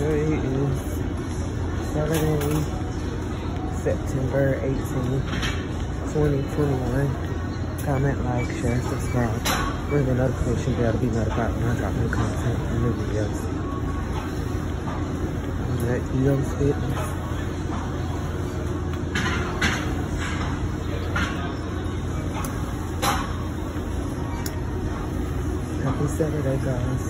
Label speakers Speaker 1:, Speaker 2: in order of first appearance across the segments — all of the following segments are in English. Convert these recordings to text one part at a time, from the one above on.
Speaker 1: Today is Saturday, September 18th, 2021. Comment, like, share, subscribe. Ring the notification bell to be notified when I drop new content and new videos. I'm at EO's Fitness. Happy Saturday, guys.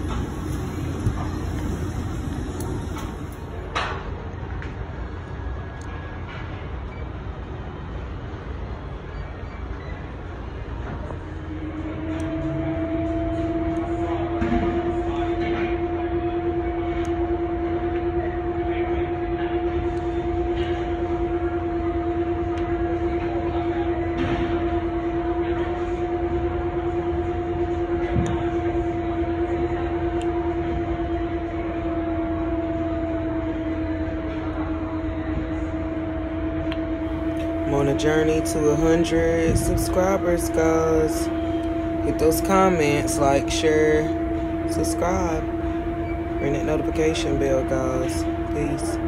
Speaker 1: I'm on a journey to 100 subscribers, guys. Hit those comments, like, share, subscribe. Ring that notification bell, guys. Peace.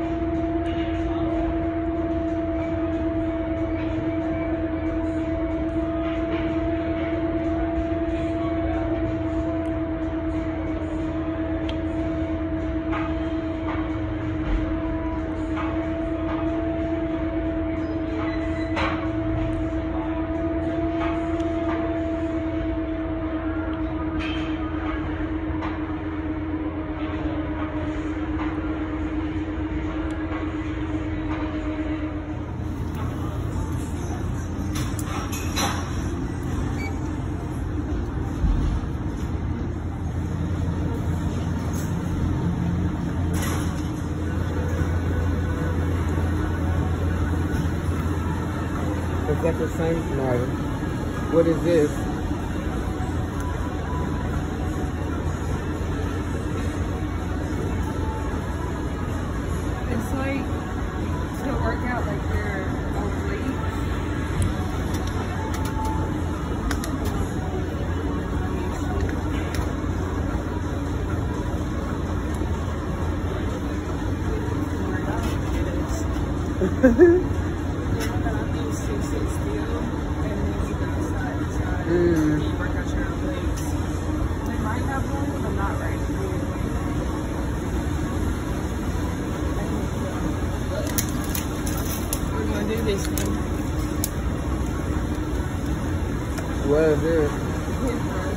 Speaker 1: Is that the same? No. What is this?
Speaker 2: It's like to work out like your obliques. They might have one, but I'm not right. We're gonna do this one.
Speaker 1: What is this?